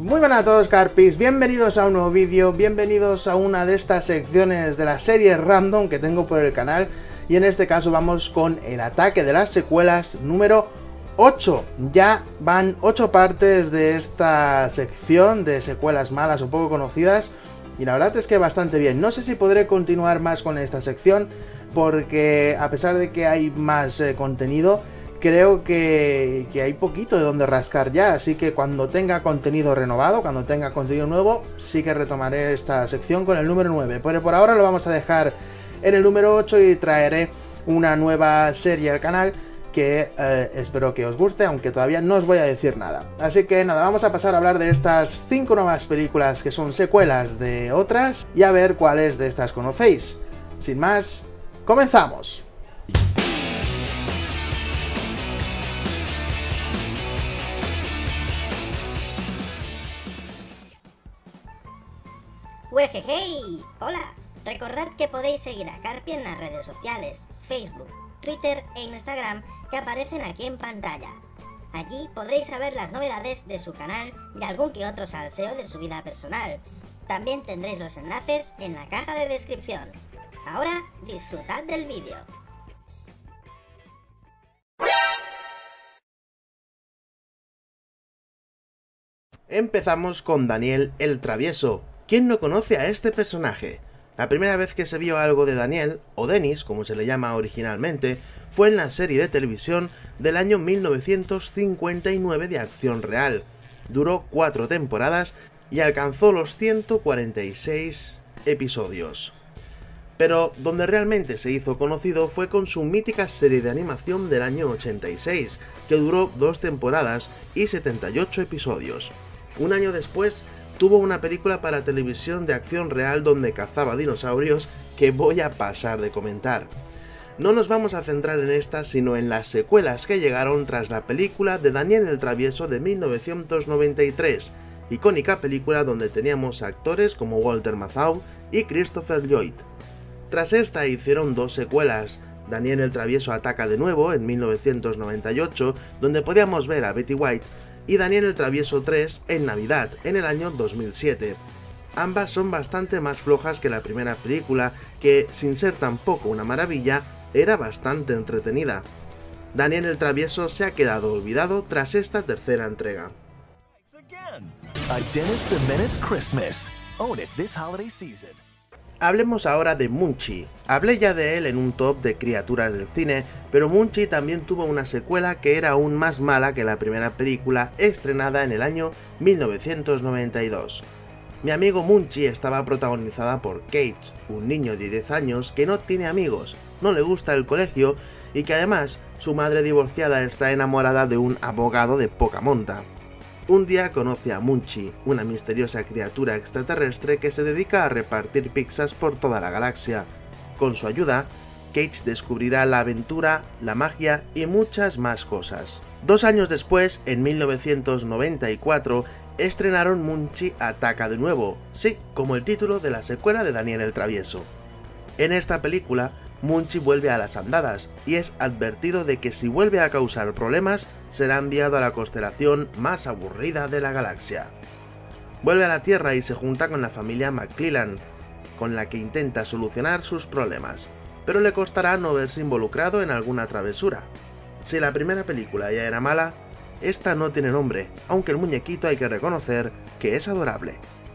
Muy buenas a todos, Carpis, bienvenidos a un nuevo vídeo, bienvenidos a una de estas secciones de las series random que tengo por el canal. Y en este caso vamos con el ataque de las secuelas número 8. Ya van 8 partes de esta sección de secuelas malas o poco conocidas. Y la verdad es que bastante bien. No sé si podré continuar más con esta sección, porque a pesar de que hay más contenido, creo que hay poquito de donde rascar ya, así que cuando tenga contenido renovado, cuando tenga contenido nuevo, sí que retomaré esta sección con el número 9. Pero por ahora lo vamos a dejar en el número 8 y traeré una nueva serie al canal que espero que os guste, aunque todavía no os voy a decir nada. Así que nada, vamos a pasar a hablar de estas 5 nuevas películas que son secuelas de otras y a ver cuáles de estas conocéis. Sin más, ¡comenzamos! ¡Wejejey! ¡Hola! Recordad que podéis seguir a Carpi en las redes sociales, Facebook, Twitter e Instagram que aparecen aquí en pantalla. Allí podréis saber las novedades de su canal y algún que otro salseo de su vida personal. También tendréis los enlaces en la caja de descripción. Ahora disfrutad del vídeo. Empezamos con Daniel el Travieso. ¿Quién no conoce a este personaje? La primera vez que se vio algo de Daniel, o Dennis, como se le llama originalmente, fue en la serie de televisión del año 1959 de acción real. Duró 4 temporadas y alcanzó los 146 episodios. Pero donde realmente se hizo conocido fue con su mítica serie de animación del año 86, que duró 2 temporadas y 78 episodios. Un año después, tuvo una película para televisión de acción real donde cazaba dinosaurios que voy a pasar de comentar. No nos vamos a centrar en esta, sino en las secuelas que llegaron tras la película de Daniel el Travieso de 1993, icónica película donde teníamos actores como Walter Matthau y Christopher Lloyd. Tras esta hicieron 2 secuelas, Daniel el Travieso ataca de nuevo en 1998, donde podíamos ver a Betty White, y Daniel el Travieso 3 en Navidad, en el año 2007. Ambas son bastante más flojas que la primera película, que, sin ser tampoco una maravilla, era bastante entretenida. Daniel el Travieso se ha quedado olvidado tras esta tercera entrega. A Dennis the Menace Christmas. Own it this holiday season. Hablemos ahora de Munchi. Hablé ya de él en un top de criaturas del cine, pero Munchi también tuvo una secuela que era aún más mala que la primera película, estrenada en el año 1992. Mi amigo Munchi estaba protagonizada por Cage, un niño de 10 años que no tiene amigos, no le gusta el colegio y que además su madre divorciada está enamorada de un abogado de poca monta. Un día conoce a Munchi, una misteriosa criatura extraterrestre que se dedica a repartir pizzas por toda la galaxia. Con su ayuda, Cage descubrirá la aventura, la magia y muchas más cosas. 2 años después, en 1994, estrenaron Munchi Ataca de nuevo, sí, como el título de la secuela de Daniel el Travieso. En esta película, Munchi vuelve a las andadas y es advertido de que si vuelve a causar problemas, será enviado a la constelación más aburrida de la galaxia. Vuelve a la Tierra y se junta con la familia McClellan, con la que intenta solucionar sus problemas, pero le costará no verse involucrado en alguna travesura. Si la primera película ya era mala, esta no tiene nombre, aunque el muñequito hay que reconocer que es adorable.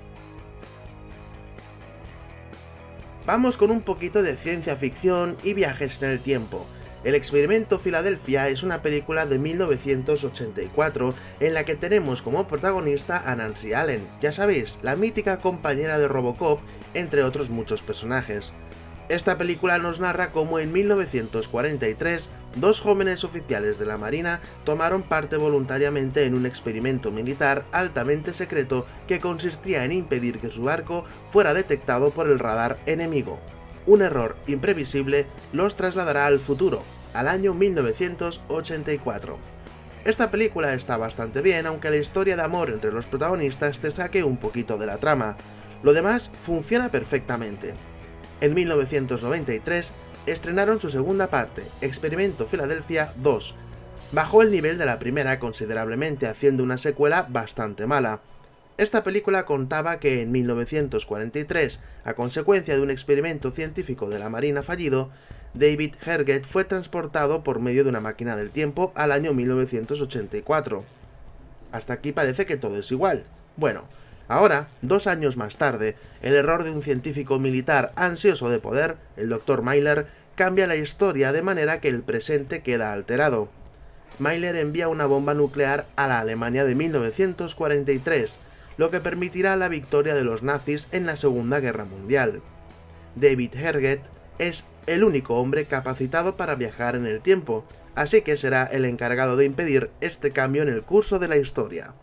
Vamos con un poquito de ciencia ficción y viajes en el tiempo. El Experimento Filadelfia es una película de 1984 en la que tenemos como protagonista a Nancy Allen, ya sabéis, la mítica compañera de Robocop, entre otros muchos personajes. Esta película nos narra cómo en 1943 2 jóvenes oficiales de la Marina tomaron parte voluntariamente en un experimento militar altamente secreto que consistía en impedir que su barco fuera detectado por el radar enemigo. Un error imprevisible los trasladará al futuro, al año 1984. Esta película está bastante bien, aunque la historia de amor entre los protagonistas te saque un poquito de la trama. Lo demás funciona perfectamente. En 1993 estrenaron su segunda parte, Experimento Filadelfia 2. Bajó el nivel de la primera considerablemente, haciendo una secuela bastante mala. Esta película contaba que en 1943, a consecuencia de un experimento científico de la Marina fallido, David Herget fue transportado por medio de una máquina del tiempo al año 1984. Hasta aquí parece que todo es igual. Bueno, ahora, 2 años más tarde, el error de un científico militar ansioso de poder, el Dr. Myler, cambia la historia de manera que el presente queda alterado. Myler envía una bomba nuclear a la Alemania de 1943, lo que permitirá la victoria de los nazis en la Segunda Guerra Mundial. David Herget es el único hombre capacitado para viajar en el tiempo, así que será el encargado de impedir este cambio en el curso de la historia.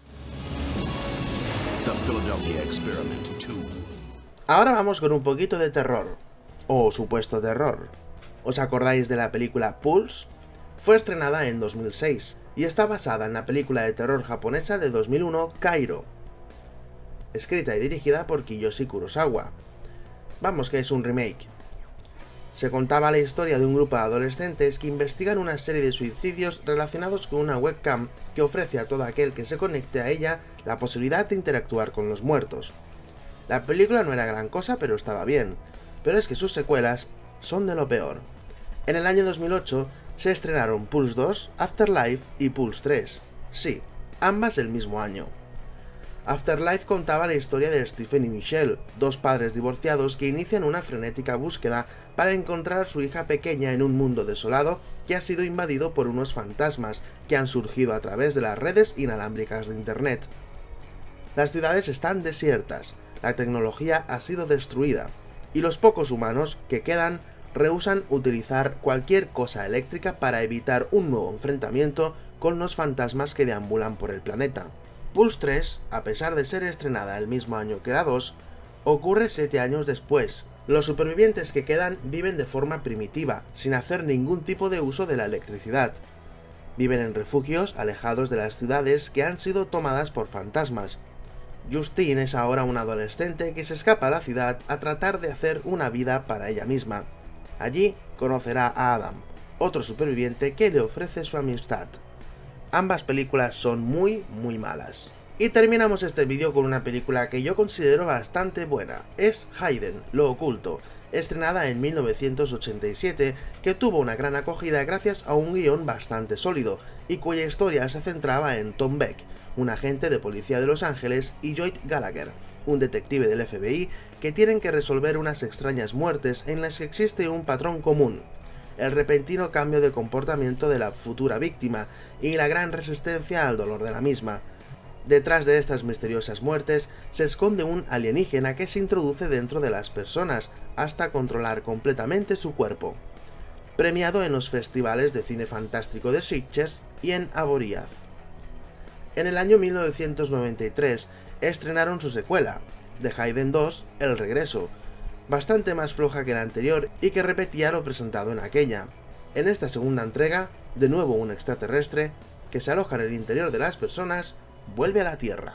Ahora vamos con un poquito de terror, o supuesto terror. ¿Os acordáis de la película Pulse? Fue estrenada en 2006 y está basada en la película de terror japonesa de 2001 Kairo, escrita y dirigida por Kiyoshi Kurosawa. Vamos que es un remake. Se contaba la historia de un grupo de adolescentes que investigan una serie de suicidios relacionados con una webcam que ofrece a todo aquel que se conecte a ella la posibilidad de interactuar con los muertos. La película no era gran cosa, pero estaba bien, pero es que sus secuelas son de lo peor. En el año 2008 se estrenaron Pulse 2, Afterlife y Pulse 3. Sí, ambas el mismo año. Afterlife contaba la historia de Stephen y Michelle, dos padres divorciados que inician una frenética búsqueda para encontrar a su hija pequeña en un mundo desolado que ha sido invadido por unos fantasmas que han surgido a través de las redes inalámbricas de Internet. Las ciudades están desiertas, la tecnología ha sido destruida, y los pocos humanos que quedan rehúsan utilizar cualquier cosa eléctrica para evitar un nuevo enfrentamiento con los fantasmas que deambulan por el planeta. Pulse 3, a pesar de ser estrenada el mismo año que la 2, ocurre 7 años después. Los supervivientes que quedan viven de forma primitiva, sin hacer ningún tipo de uso de la electricidad. Viven en refugios alejados de las ciudades que han sido tomadas por fantasmas. Justine es ahora una adolescente que se escapa a la ciudad a tratar de hacer una vida para ella misma. Allí conocerá a Adam, otro superviviente que le ofrece su amistad. Ambas películas son muy malas. Y terminamos este vídeo con una película que yo considero bastante buena. Es Hidden, lo oculto, estrenada en 1987, que tuvo una gran acogida gracias a un guión bastante sólido, y cuya historia se centraba en Tom Beck, un agente de policía de Los Ángeles, y Lloyd Gallagher, un detective del FBI, que tienen que resolver unas extrañas muertes en las que existe un patrón común: el repentino cambio de comportamiento de la futura víctima y la gran resistencia al dolor de la misma. Detrás de estas misteriosas muertes se esconde un alienígena que se introduce dentro de las personas hasta controlar completamente su cuerpo. Premiado en los festivales de cine fantástico de Sitges y en Avoriaz. En el año 1993 estrenaron su secuela, The Hidden 2, El Regreso, bastante más floja que la anterior y que repetía lo presentado en aquella. En esta segunda entrega, de nuevo un extraterrestre, que se aloja en el interior de las personas, vuelve a la Tierra.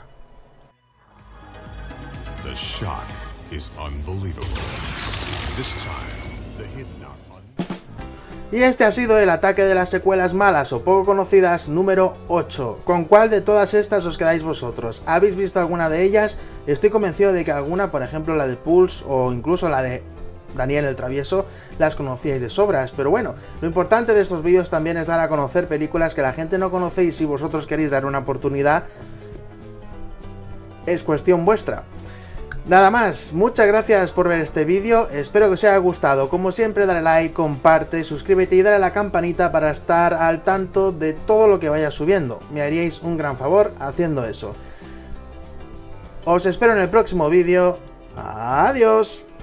The shock is unbelievable. This time, the hidden are Y este ha sido el ataque de las secuelas malas o poco conocidas número 8. ¿Con cuál de todas estas os quedáis vosotros? ¿Habéis visto alguna de ellas? Estoy convencido de que alguna, por ejemplo la de Pulse o incluso la de Daniel el Travieso, las conocíais de sobras, pero bueno, lo importante de estos vídeos también es dar a conocer películas que la gente no conoce, y si vosotros queréis dar una oportunidad, es cuestión vuestra. Nada más, muchas gracias por ver este vídeo, espero que os haya gustado. Como siempre, dale like, comparte, suscríbete y dale a la campanita para estar al tanto de todo lo que vaya subiendo. Me haríais un gran favor haciendo eso. Os espero en el próximo vídeo. Adiós.